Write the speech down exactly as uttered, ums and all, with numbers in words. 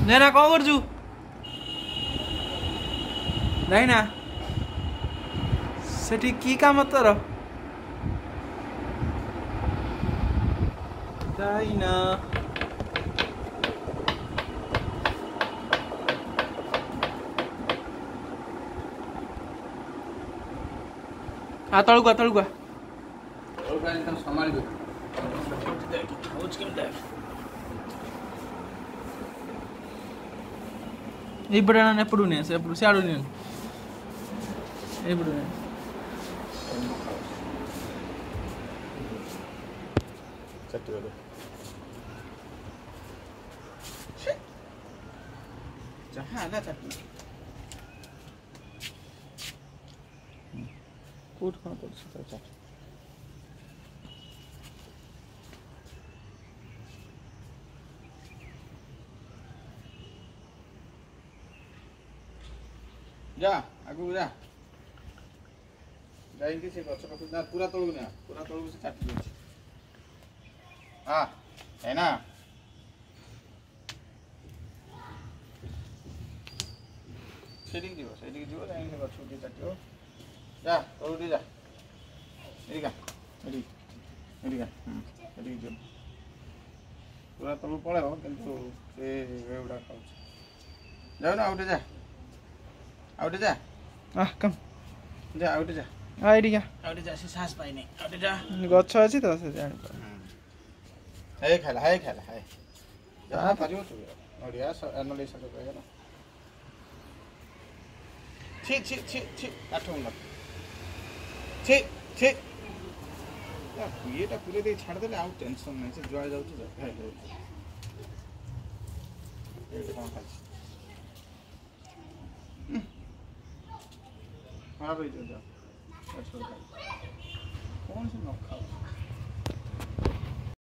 नैना कौन करछु नैना सेठी की काम तोर जाइना आ तळुआ तळुआ तळुआ एकदम संभाल दे होच केम देख ఇప్పుడు ఎప్పుడు నేను ఎప్పుడు సాడు నేను ఇప్పుడు చట్టు जहाँ आना चटनी कूट कौन कर सकता है चट जा आगु जा जाइए से गछ पाख ना पूरा तोड़ ना पूरा तोड़ से काट दे हां है ना सेटिंग दियो सेटिंग दियो जाइए से गछ उठी काटियो जा तोड़ दे जा एडी का एडी एडी का हम एडी जो पूरा तोड़ पळे हो किंतु से एवडा खाउ जाओ ना उठे जा आउटे जा आ कम जा आउटे जा आ एडी का आउटे जा से सांस पाइने आउटे जा गछ अछि त से जान पर हे खाला हे खाला हे जा पारियो छु नडिया एनालिसिस तो कहे ना छी छी छी छी काठो न छी छी या येटा पूरे दे छाड़ देले आउ टेंशन नै से जोआ जाउ छ हे हे ये कौन खाछ हाँ भाई जो जाओ